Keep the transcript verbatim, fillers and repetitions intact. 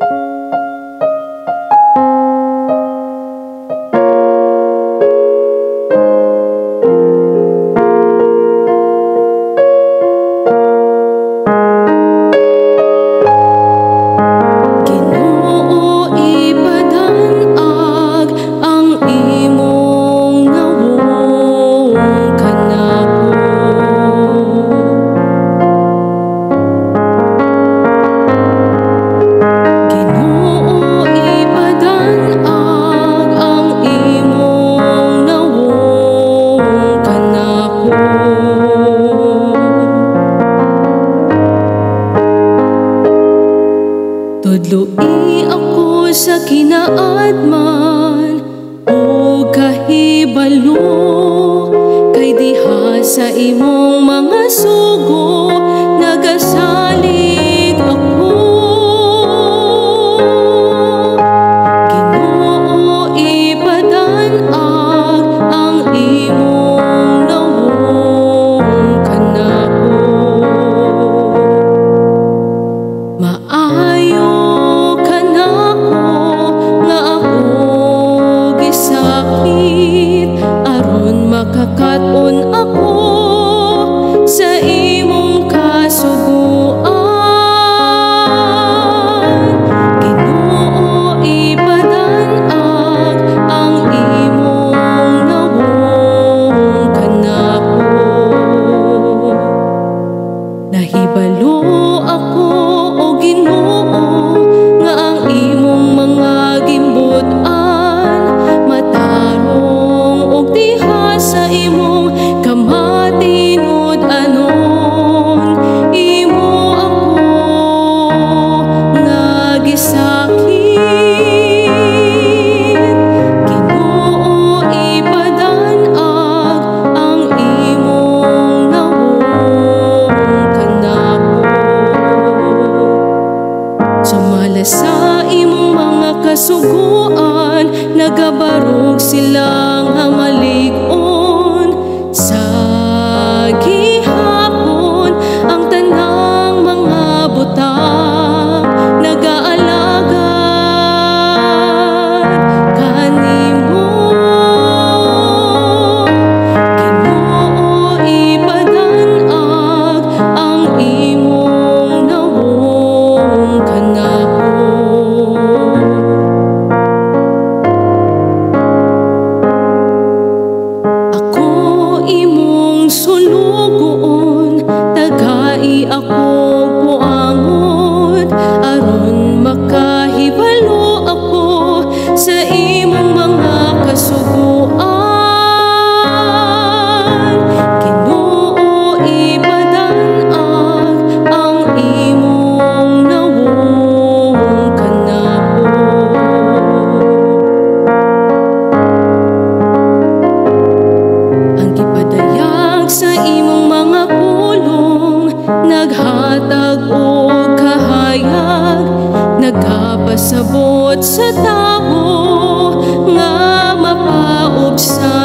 Tudloi ako sa kinaadman o kahibalo, kay diha sa imong mga sugo nagasalig ako. Ginoo, ipadan-ag ang imong nawong kanako. Maayo makakaton ako sa imong kasuguan. Ginoo, ipadan-ag ang imong nawong kanako. Nahibalo ako, o Ginoo, nga ang imong mga gimbutan matarong og diha sa imong kamatinud-anon. Imo ako nagisakit. Ginoo, ipadan-ag ang imong nawong kanako. Sumala sa imong mga kasuguan, nagabarog silang hamalig-on. Sa gihapon ang tanang mga butang nag-aalagad kanimo. Ginoo, ipadan-ag ang imong nawong kanako. Sulugoon, tagai ako puangon, aron makahibalo ako sa imong mga kasuguan. Ginoo, ipadan-ag ang imong nawong kanako. Ang gipadayag sa imong mga pulong, naghatag og kahayag, nagapasabot sa tao nga mapaubsa.